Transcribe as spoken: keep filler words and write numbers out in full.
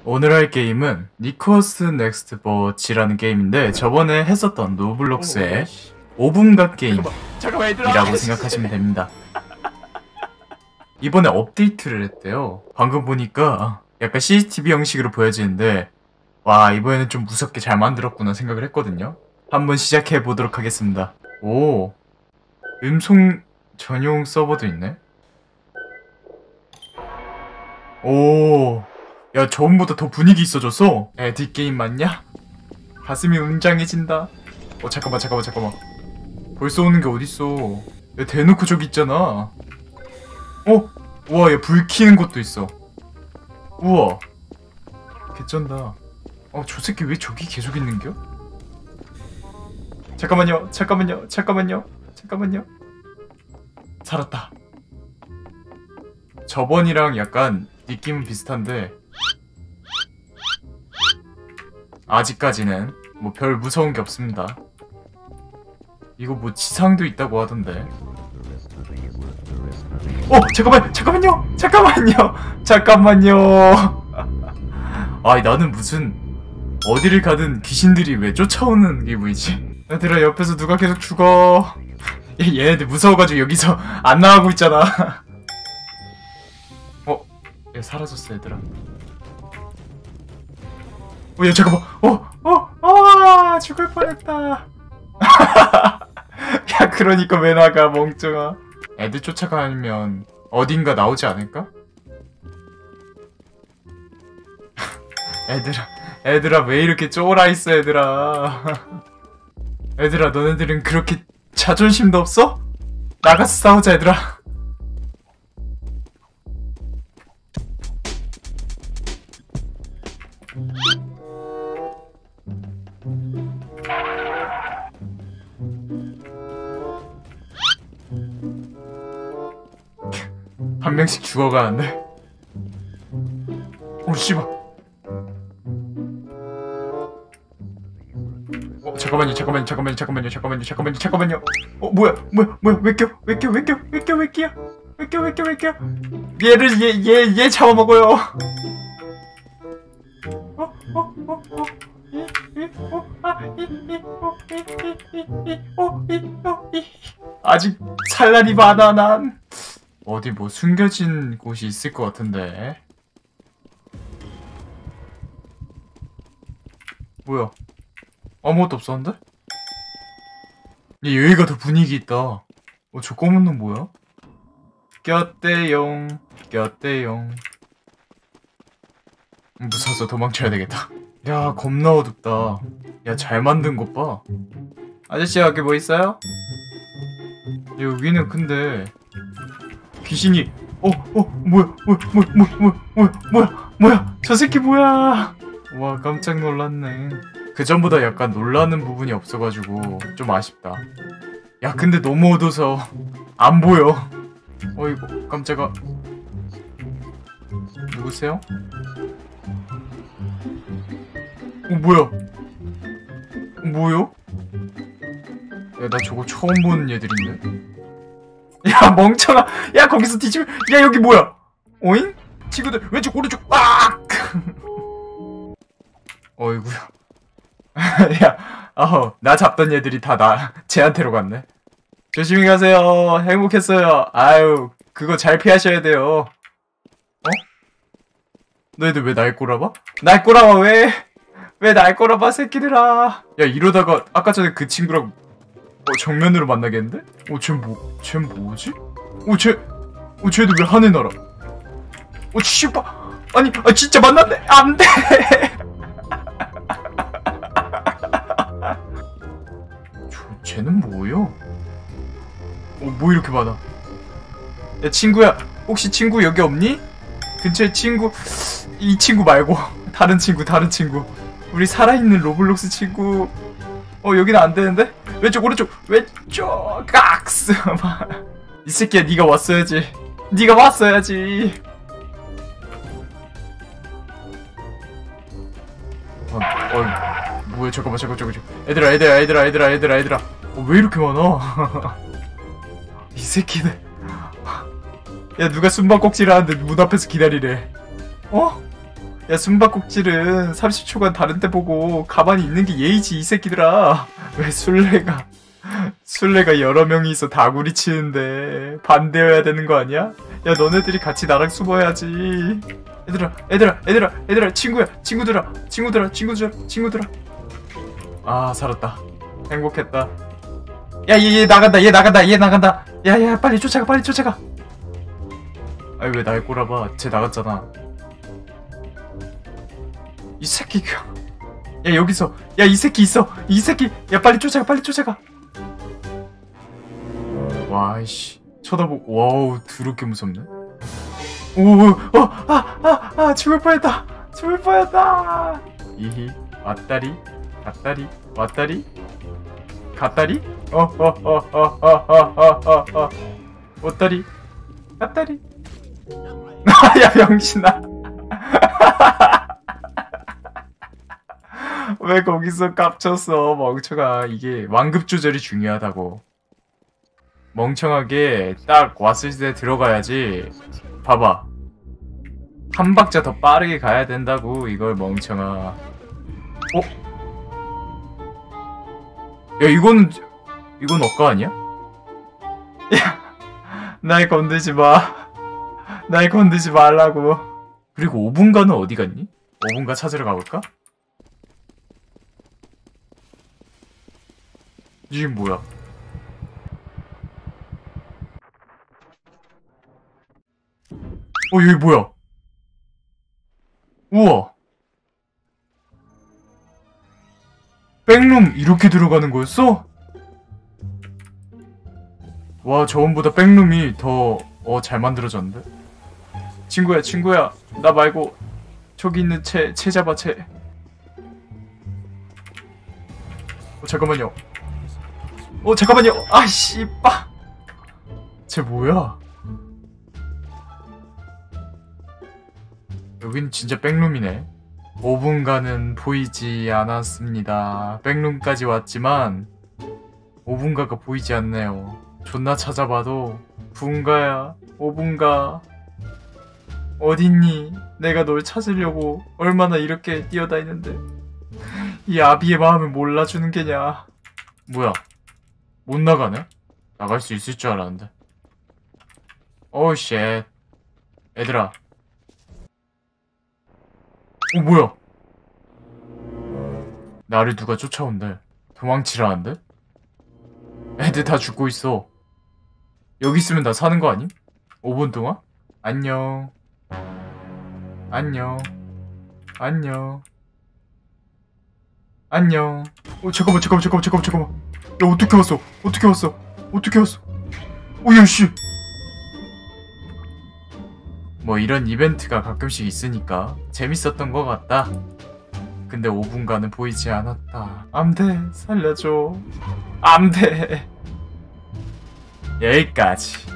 오늘 할 게임은 니코스 넥스트 버치라는 게임인데 저번에 했었던 로블록스의 오 분각 게임이라고 생각하시면 됩니다. 이번에 업데이트를 했대요. 방금 보니까 약간 씨씨티비 형식으로 보여지는데 와, 이번에는 좀 무섭게 잘 만들었구나 생각을 했거든요. 한번 시작해 보도록 하겠습니다. 오, 음성 전용 서버도 있네. 오, 야, 저번보다 더 분위기 있어졌어. 에디 게임 맞냐? 가슴이 웅장해진다. 어, 잠깐만 잠깐만 잠깐만. 벌써 오는 게 어딨어. 야, 대놓고 저기 있잖아. 어? 우와, 얘 불 켜는 것도 있어. 우와, 개쩐다. 어, 저 새끼 왜 저기 계속 있는겨? 잠깐만요 잠깐만요 잠깐만요 잠깐만요. 살았다. 저번이랑 약간 느낌은 비슷한데 아직까지는 뭐 별 무서운 게 없습니다. 이거 뭐 지상도 있다고 하던데. 어, 잠깐만 잠깐만요 잠깐만요 잠깐만요. 아이, 나는 무슨 어디를 가든 귀신들이 왜 쫓아오는 기분이지? 얘들아, 옆에서 누가 계속 죽어. 얘, 얘네들 무서워가지고 여기서 안 나가고 있잖아. 어? 얘 사라졌어, 얘들아. 어, 얘 잠깐만. 어? 어? 어? 죽을 뻔했다. 야, 그러니까 왜 나가, 멍청아. 애들 쫓아가면 어딘가 나오지 않을까? 애들아, 애들아, 왜 이렇게 쫄아있어, 얘들아. 얘들아, 너네들은 그렇게 자존심도 없어? 나가서 싸우자, 얘들아. 한 명씩 죽어가는데? 오, 씨발. 어, 잠깐만요, 잠깐만요, 잠깐만요, 잠깐만요, 잠깐만요, 잠깐만요, 잠깐만요. 어, 뭐야, 뭐야, 뭐야, 왜 껴, 왜 껴, 왜 껴, 왜 껴, 왜 껴, 왜 껴, 왜 껴, 왜 껴. 얘를, 얘, 얘, 얘 잡아먹어요. 어, 어, 어, 어. 이, 이, 어, 아, 이, 이, 어, 이, 이, 이, 어, 이, 어, 이. 아직 살 날이 많아, 난. 어디 뭐 숨겨진 곳이 있을 것 같은데. 뭐야? 아무것도 없었는데? 얘, 여기가 더 분위기 있다. 어, 저 검은 놈 뭐야? 꼈대용, 꼈대용. 무서워서 도망쳐야 되겠다. 야, 겁나 어둡다. 야, 잘 만든 것 봐. 아저씨, 여기 뭐 있어요? 여기는 근데 귀신이, 어, 어, 뭐야, 뭐야, 뭐야, 뭐야, 뭐야, 뭐야, 뭐야, 저 새끼 뭐야. 와, 깜짝 놀랐네. 그전보다 약간 놀라는 부분이 없어가지고 좀 아쉽다. 야, 근데 너무 어두워서 안 보여. 어이구, 깜짝아. 누구세요? 어, 뭐야? 어, 뭐요? 야, 나 저거 처음 보는 얘들인데? 야, 멍청아! 야, 거기서 뒤집어! 야, 여기 뭐야? 오잉? 친구들, 왼쪽, 오른쪽! 아! 어이구야. 야, 어허, 나 잡던 얘들이 다 나, 쟤한테로 갔네. 조심히 가세요. 행복했어요. 아유, 그거 잘 피하셔야 돼요. 어? 너희들 왜 날 꼬라봐? 날 꼬라봐, 왜? 왜 날 꼬라봐, 새끼들아. 야, 이러다가 아까 전에 그 친구랑 어, 정면으로 만나겠는데? 어, 쟤 뭐, 쟤 뭐지? 어, 쟤, 어, 쟤도 왜 하늘 날아? 어, 씨발. 아니, 아, 진짜 만났네. 안 돼. 저, 쟤는 뭐요? 어, 뭐 이렇게 많아? 야, 친구야, 혹시 친구 여기 없니? 근처에 친구, 이 친구 말고 다른 친구, 다른 친구. 우리 살아있는 로블록스 친구. 어, 여기는 안 되는데? 왼쪽, 오른쪽, 왼쪽, 깍스. 이 새끼야, 니가 왔어야지. 니가 왔어야지. 어, 어, 뭐야, 잠깐만, 잠깐만, 잠깐만. 얘들아, 얘들아, 얘들아, 얘들아, 얘들아, 얘들아. 어, 왜 이렇게 많아? 이 새끼들. 야, 누가 숨바꼭질 하는데 문 앞에서 기다리래. 어? 야, 숨바꼭질은 삼십 초간 다른 데 보고 가만히 있는 게 예의지, 이 새끼들아. 왜 술래가 술래가 여러 명이 있어 다구리 치는데 반대여야 되는 거 아니야? 야, 너네들이 같이 나랑 숨어야지. 얘들아, 얘들아, 얘들아, 얘들아, 친구야, 친구들아, 친구들아, 친구들아, 친구들아. 아, 살았다. 행복했다. 야, 얘, 얘 나간다, 얘 나간다, 얘 나간다. 야, 야, 빨리 쫓아가, 빨리 쫓아가. 아니, 왜 날 꼬라봐? 쟤 나갔잖아. 이 새끼가. 야, 여기서. 야, 이 새끼 있어. 이 새끼. 야, 빨리 쫓아가, 빨리 쫓아가. 와이씨. 쳐다보고. 와우, 더럽게 무섭네. 오, 어, 아, 아, 아, 죽을 뻔했다. 죽을 뻔했다. 이히, 왔다리, 갔다리, 왔다리, 갔다리? 어, 어, 어, 어, 어, 어, 어, 어, 어. 왔다리, 갔다리. 야, 병신아. 왜 거기서 깝쳤어, 멍청아. 이게 완급 조절이 중요하다고. 멍청하게 딱 왔을 때 들어가야지. 봐봐. 한 박자 더 빠르게 가야 된다고, 이걸 멍청아. 어? 야, 이거는, 이건 억까 아니야? 야, 날 건드지 마. 날 건드지 말라고. 그리고 오 분가는 어디 갔니? 오 분가 찾으러 가볼까? 이게 뭐야? 어, 여기 뭐야? 우와! 백룸 이렇게 들어가는 거였어? 와, 저번보다 백룸이 더, 어, 잘 만들어졌는데? 친구야, 친구야. 나 말고, 저기 있는 채, 채 잡아, 채. 어, 잠깐만요. 어, 잠깐만요. 아이씨, 빠. 쟤 뭐야? 여긴 진짜 백룸이네. 오 분가는 보이지 않았습니다. 백룸까지 왔지만 오 분가가 보이지 않네요. 존나 찾아봐도 분가야, 오 분가 어딨니? 내가 널 찾으려고 얼마나 이렇게 뛰어다니는데 이 아비의 마음을 몰라주는 게냐. 뭐야, 못 나가네? 나갈 수 있을 줄 알았는데. 오우 쉣. 얘들아. 어, 뭐야? 나를 누가 쫓아온대. 도망치라는데? 애들 다 죽고 있어. 여기 있으면 나 사는 거 아님? 오 분 동안? 안녕. 안녕. 안녕. 안녕. 어, 잠깐만, 잠깐만, 잠깐만, 잠깐만, 잠깐만. 야, 어떻게 왔어? 어떻게 왔어? 어떻게 왔어? 오, 야, 씨. 뭐 이런 이벤트가 가끔씩 있으니까 재밌었던 것 같다. 근데 오 분간은 보이지 않았다. 안돼, 살려줘. 안돼. 여기까지.